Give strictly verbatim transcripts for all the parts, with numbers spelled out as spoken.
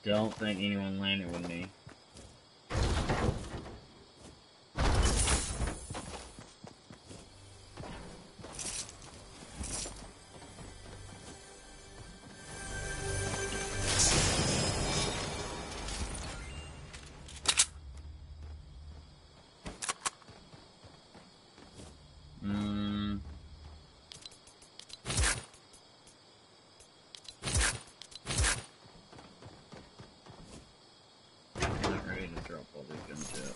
don't think anyone landed with me. Mm. I'm not ready to drop all these guns yet.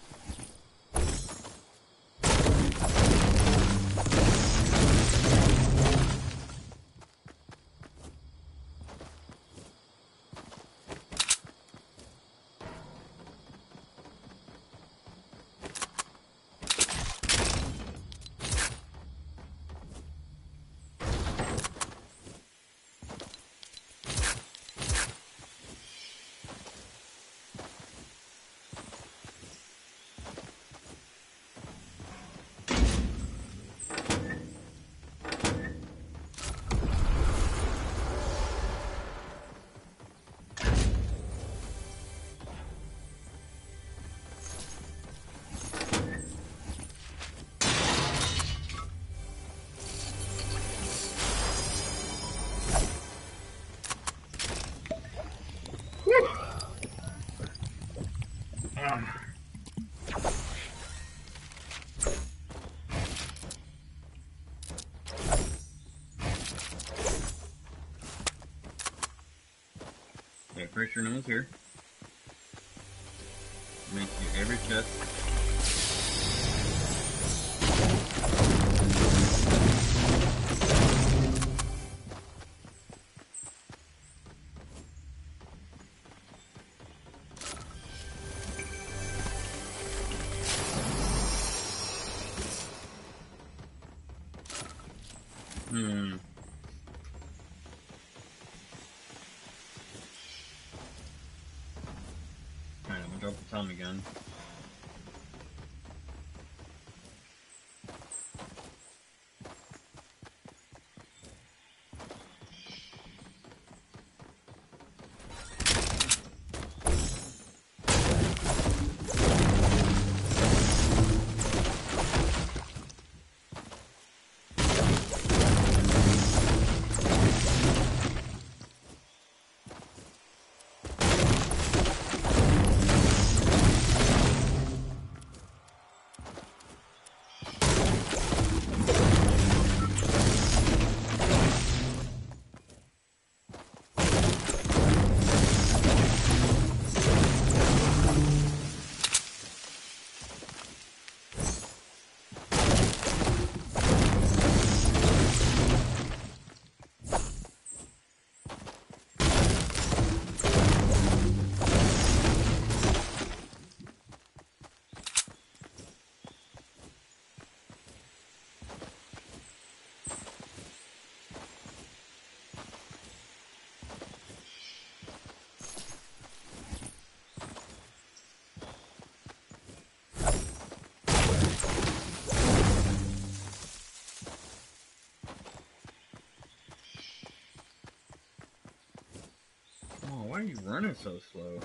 Okay, pretty sure no one's here. Make you every chest. Hmm. Alright, I'm gonna drop the Tommy gun. Oh, why are you running so slow?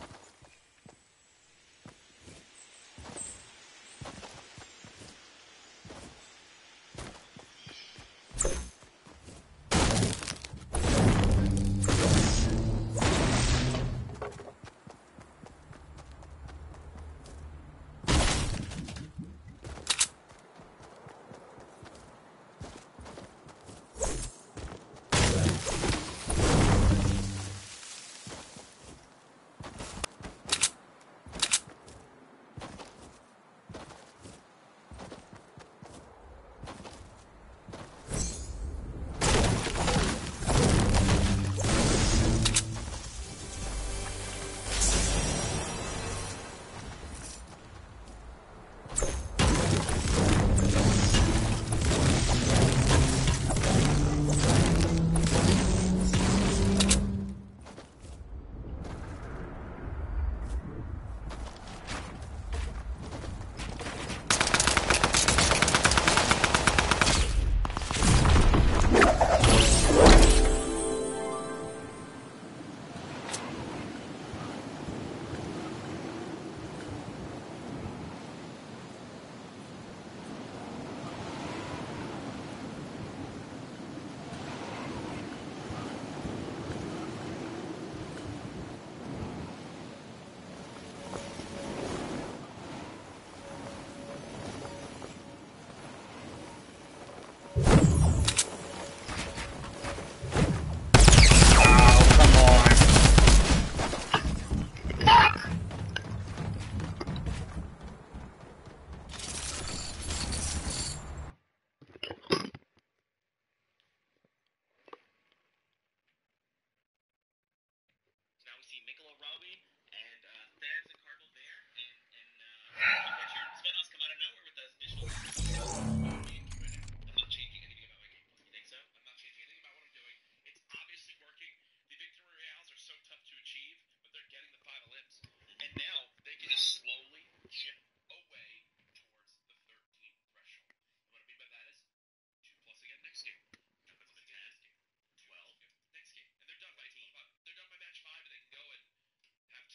follow Robbie and uh, Thaz and Cardinal there, and and uh, Richard Svenos come out of nowhere with those additional. I'm not changing anything about my gameplay. You think so? I'm not changing anything about what I'm doing. It's obviously working. The victory royales are so tough to achieve, but they're getting the five ellipse, and now they can just slowly chip away towards the thirteen threshold. And what I mean by that is two plus again next game. Two plus again next game. twelve next game. And they're done by team. They're done by match five, and they can go and have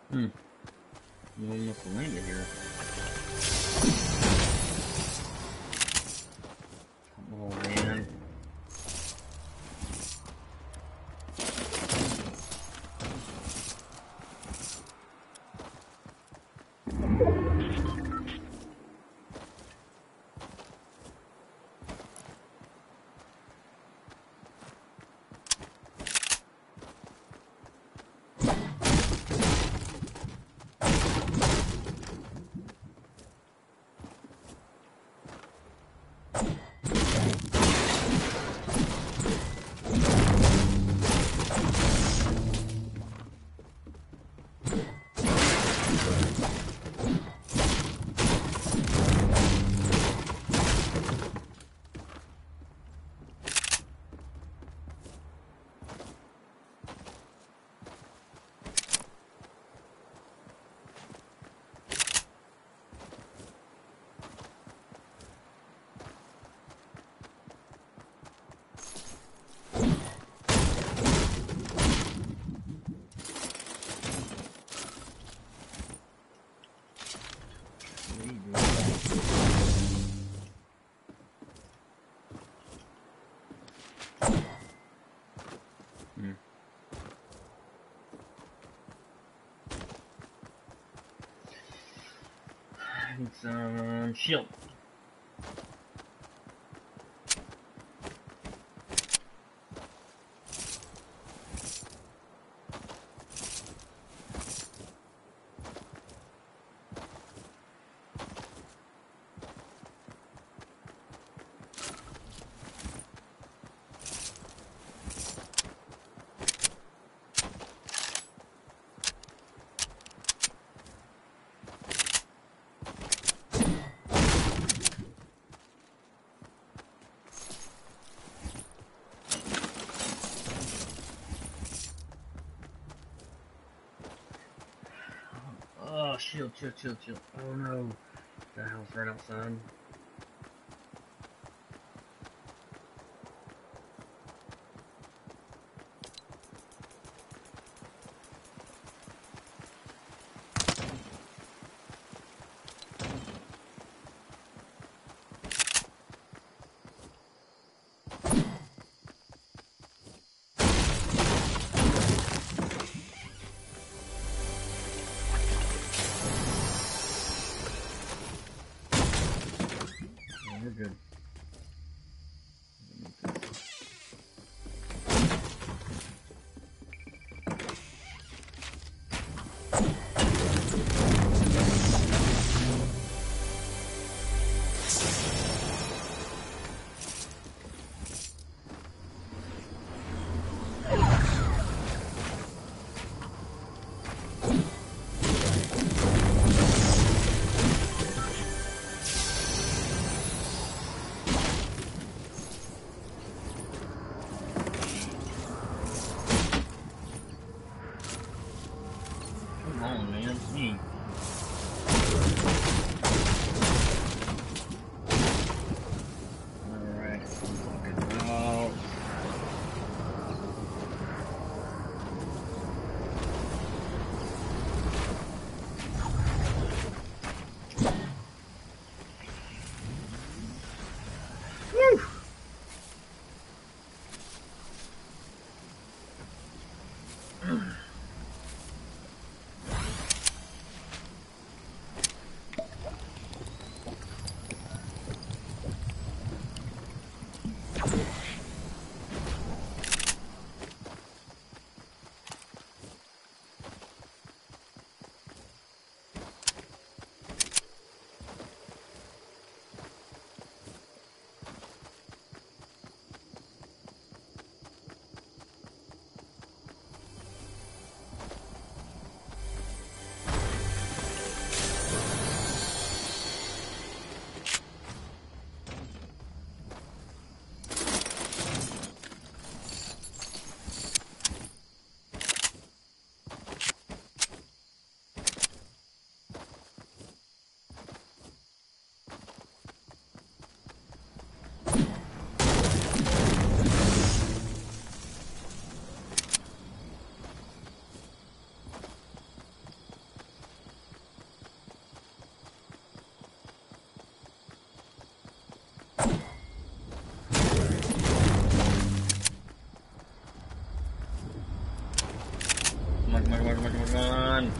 Hmm. No one must have landed here. Oh man. Hmm. I need some shield. Oh, shield, shield, shield, shield. Oh no. The house right outside. Oh, we're good. Come on, man. Gee. Alright. Fucking out. Woo! Come on, come on, come on, come on, come on.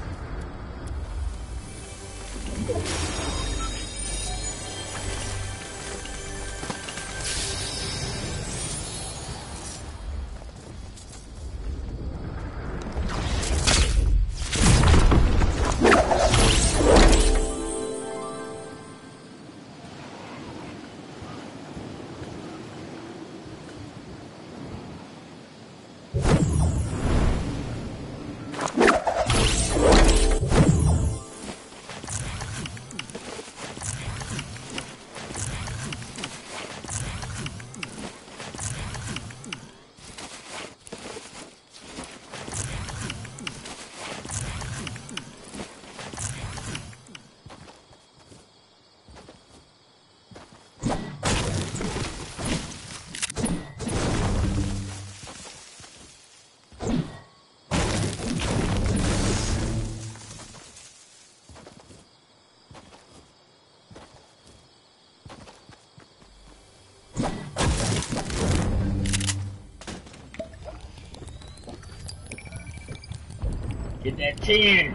Get that tin!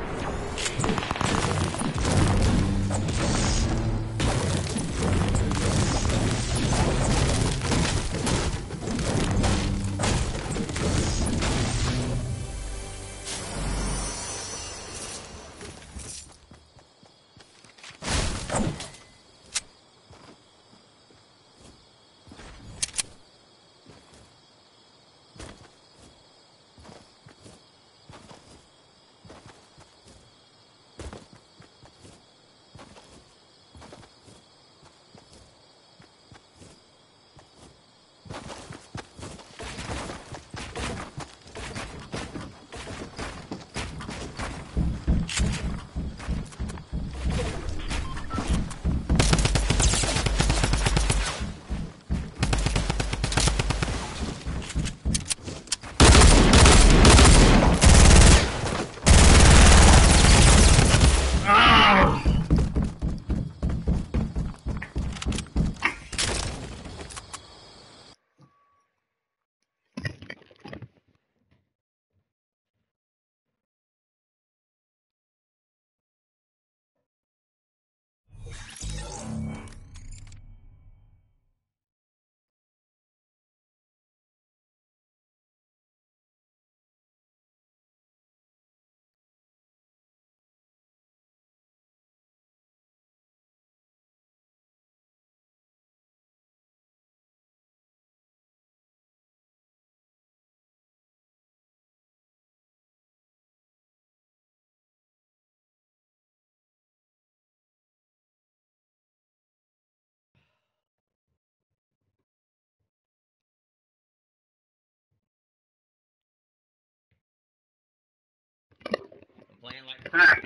Playing like crap.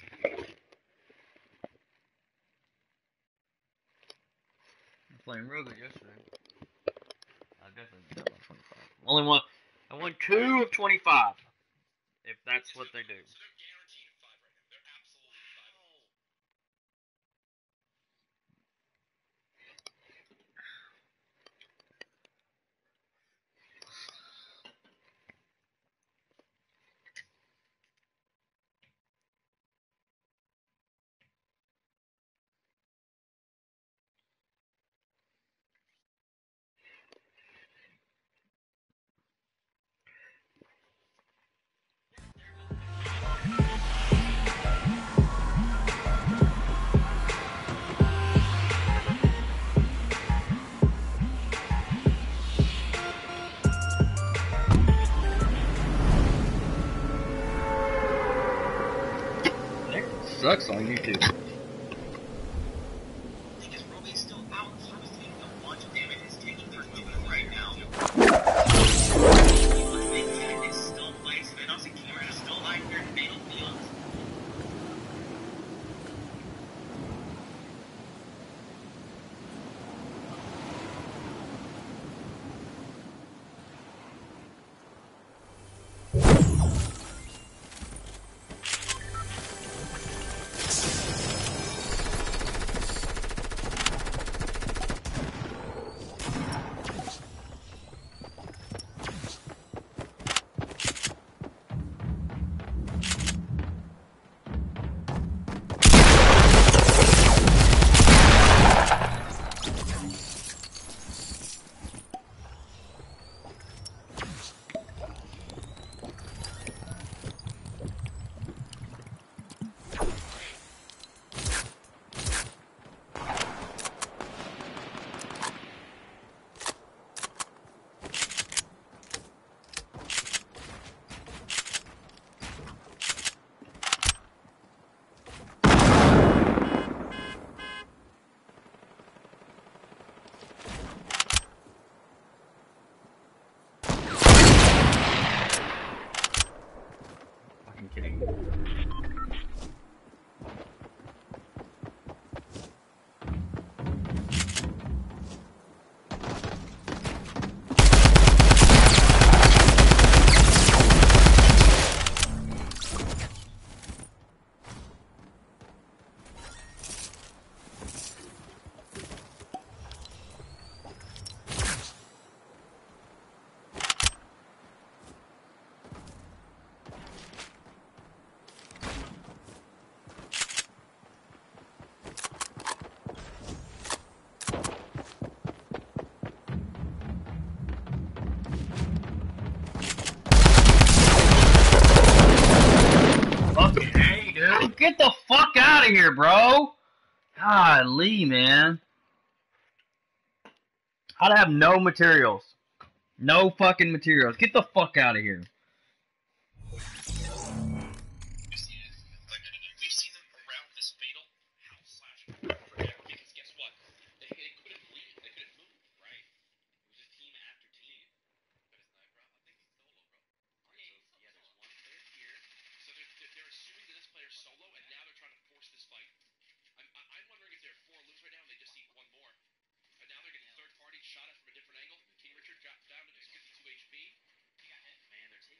Playing real good yesterday. I definitely got my twenty-five. Only one. I won two of twenty-five. If that's what they do. So they're guaranteed five right now. They're absolutely five. Sucks on YouTube. Because Ruby's still out, so he's taking a bunch of damage. He's taking their movement right now. But is still playing Spinoffs and Cameron is still lying here in Fatal Fields. Fucking hey, dude. Get the fuck out of here, bro. Golly, man. How to have no materials. No fucking materials. Get the fuck out of here. Like, we've seen them around this fatal house slash forever because guess what? They, they couldn't leave. They couldn't move, right? It was just team after team. But it's not, bro. I think he's solo, bro. Alright, so, yeah, there's one player here. So they're, they're, they're assuming that this player's solo, and now they're trying to force this fight. I'm, I'm wondering if there are four loops right now and they just need one more. And now they're getting third party shot at from a different angle. King Richard dropped down to just fifty-two H P. He got hit. Man, they're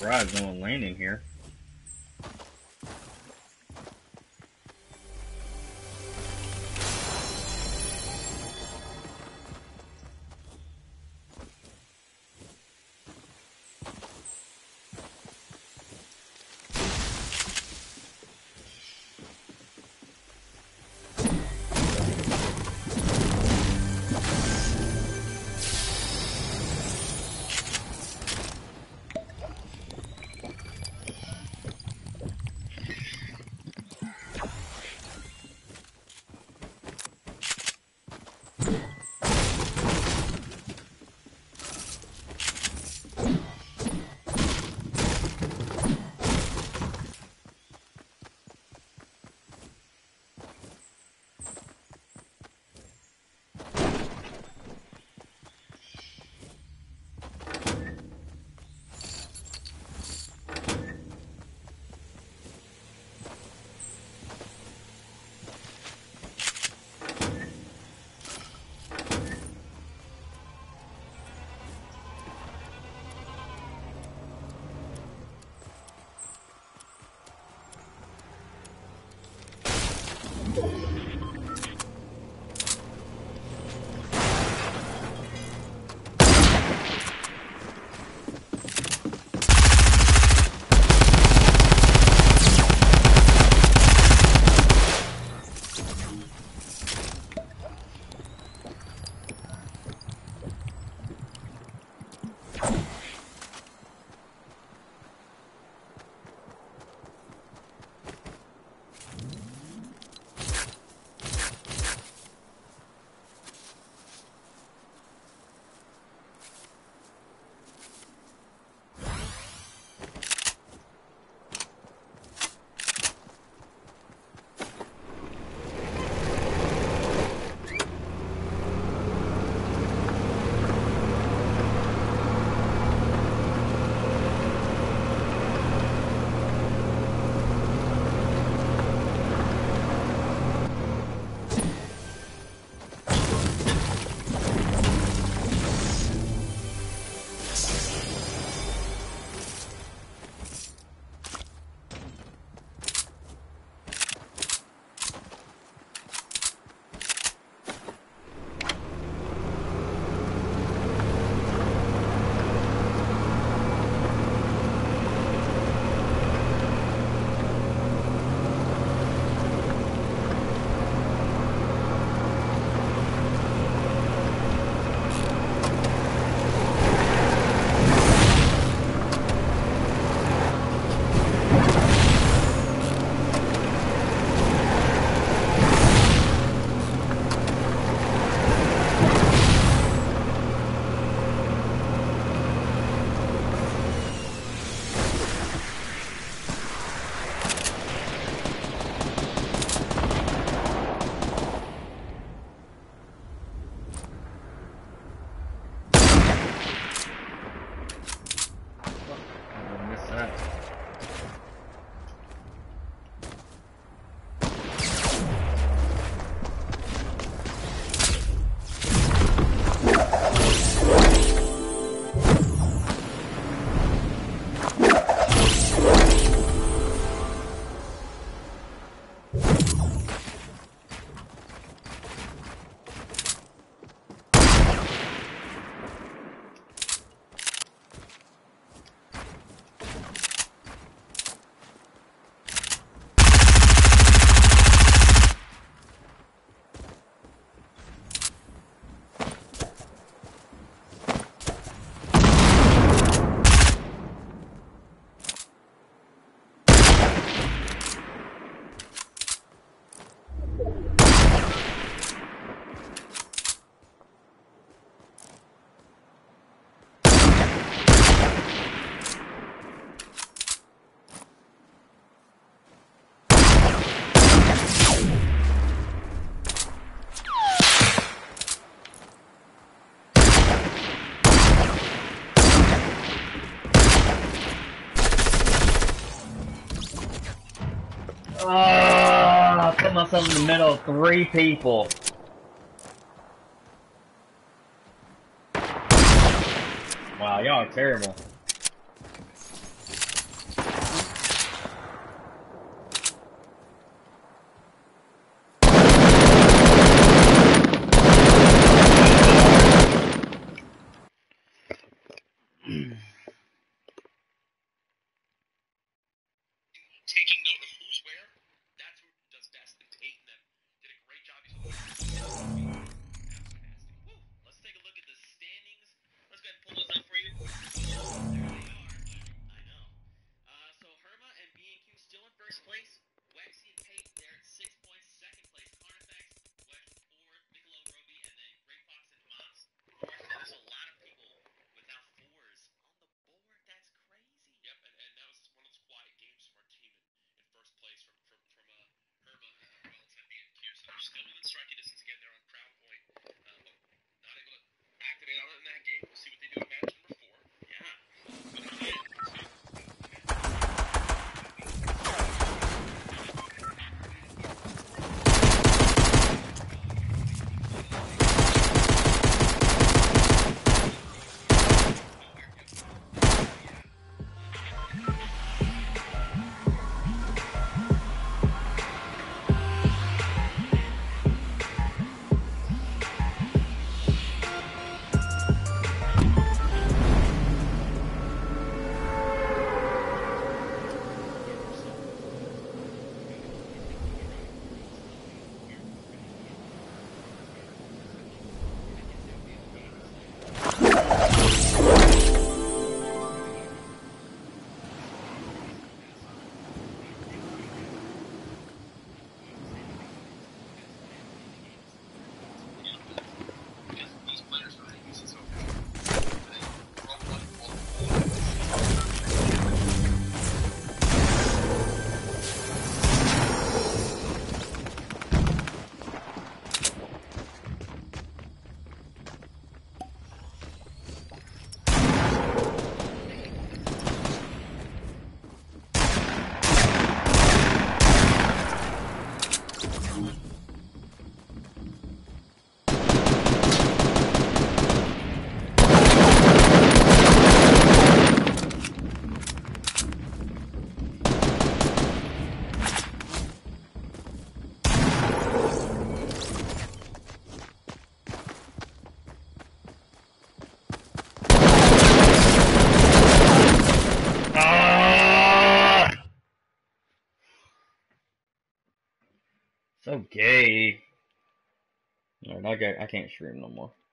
surprised no one landing here. Ah, I put myself in the middle of three people. Wow, y'all are terrible. taking note of who's where, that's who does best. And Peyton them did a great job. He's absolutely nasty. Woo. Let's take a look at the standings. Let's go ahead and pull those up for you. There they are. I know. Uh, so Herma and B and Q still in first place. Wexy and Peyton there at six points. Second place, Carnifex, Wex with four, Michelob Roby, and then Great Fox and Mops. There's a lot of people without fours on the board. That's crazy. Yep, and, and that was one of those quiet games from our team in, in first place from from from uh, Herma uh, alongside B and Q. So they're still within striking distance again. They're on Crown Point, uh, but not able to activate on it in that game. We'll see what they do in match number four. Yeah. But again, these players are really used to So gay. Alright, I, got, I can't stream no more.